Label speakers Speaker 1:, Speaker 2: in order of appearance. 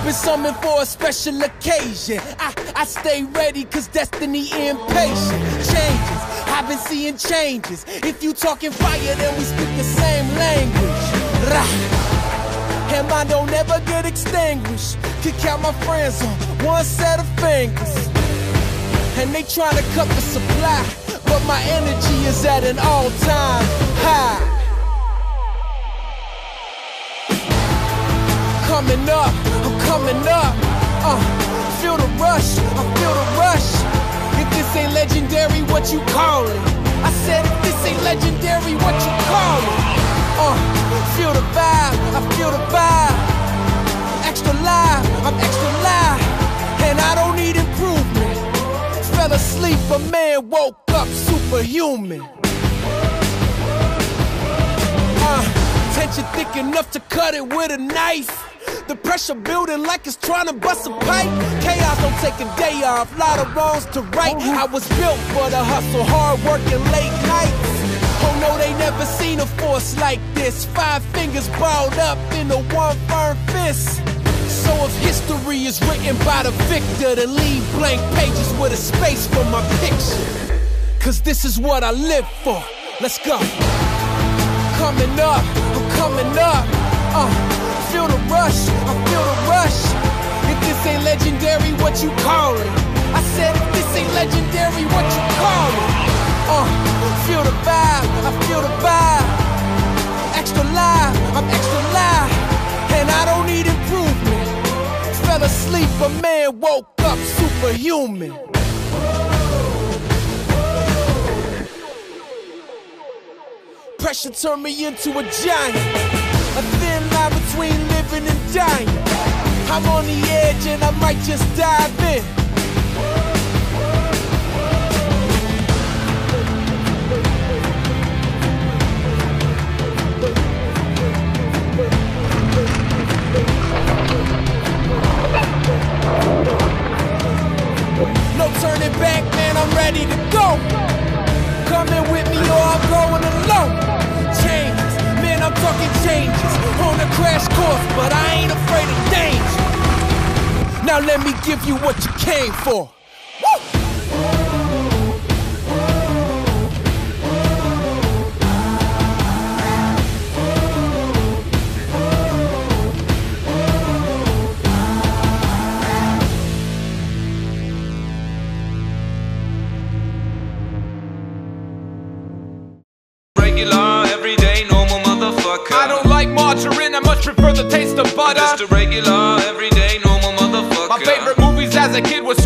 Speaker 1: been summoned for a special occasion. I stay ready cause destiny impatient. Changes, I've been seeing changes. If you talking fire, then we speak the same language. Rah. And mine don't ever get extinguished. Could count my friends on one set of fingers. And they tryna cut the supply, but my energy is at an all-time high. Coming up, I'm coming up. Feel the rush, I feel the rush. If this ain't legendary, what you call it? I said if this ain't legendary, what you call it? Feel the vibe, I feel the vibe. Extra live, I'm extra live. And I don't need improvement. Fell asleep, a man woke up superhuman. Tension thick enough to cut it with a knife. The pressure building like it's trying to bust a pipe. Chaos don't take a day off, lot of wrongs to right. I was built for the hustle, hard work and late nights. Oh no, they never seen a force like this. 5 fingers balled up into one firm fist. So if history is written by the victor, then leave blank pages with a space for my picture. Cause this is what I live for. Let's go. Coming up, I'm coming up. Feel the rush, I feel the rush. If this ain't legendary, what you call it? I said if this ain't legendary, what you call it? Feel the vibe, I feel the vibe. Extra live, I'm extra live. And I don't need improvement. Fell asleep, a man woke up superhuman. Pressure turned me into a giant. A thin line between living and dying. I'm on the edge and I might just dive in. No turning back, man, I'm ready to go. Coming with me or I'm going alone. Changes, man, I'm talking changes. On a crash course, but I ain't afraid of danger. Now let me give you what you came for.
Speaker 2: Regular, everyday, normal motherfucker.
Speaker 3: I don't like margarine, I much prefer the taste of butter.
Speaker 2: Just a regular, everyday, normal motherfucker.
Speaker 3: My favorite movies as a kid was